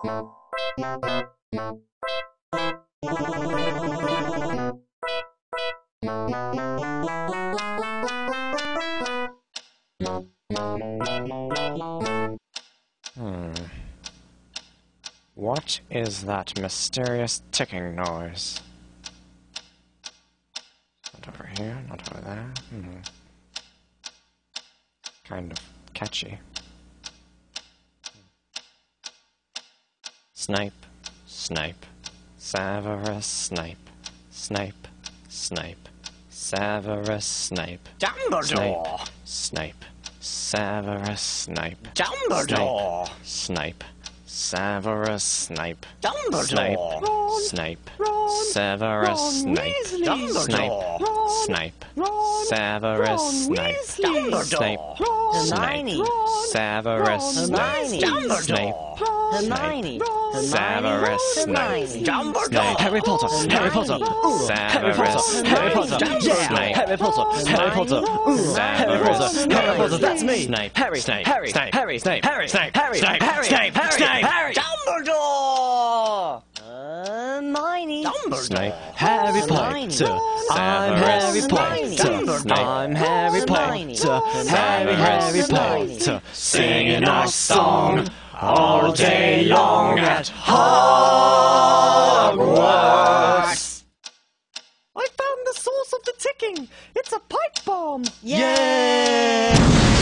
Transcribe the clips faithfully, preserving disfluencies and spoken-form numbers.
Hmm. What is that mysterious ticking noise? Not over here, not over there. Hmm. Kind of catchy. Snape, Snape, Severus Snape, Snape, Snape, Severus Snape. Dumbledore! Snape, Severus Snape. Dumbledore! Snape, Severus Snape. Dumbledore! Snape, Ron, Severus Ron Snape. Weasley. Snape, Ron, Snape, Ron, Severus Ron Snape. Weasley. Snape, Ron, Snape, Ron, Severus Ron Snape. Weasley. Snape, Hermione. Severus Snape. Dumbledore! Harry Potter, Harry Potter, Severus Harry Potter, yeah, Snape. Harry Potter, Harry Potter, Harry Potter, Harry Potter, that's me. Snape, Harry, Snape, Harry, Snape, Harry, Snape, Harry, Snape, Harry, Snape, Harry, Snape, Harry, Snape, Harry. Dumbledore! Hermione. Snape, Harry Snape, Potter. I'm Harry Potter. I'm Harry Potter. Harry, Harry Potter. singing our song all day long at Hogwarts. I found the source of the ticking. It's a pipe bomb. Yeah.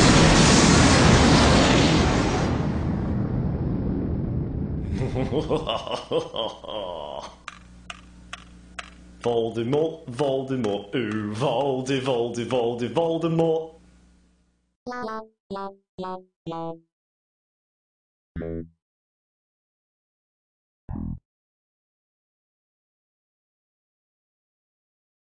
Voldemort, Voldemort, ooh, Voldy, Voldy, Voldy, Voldemort.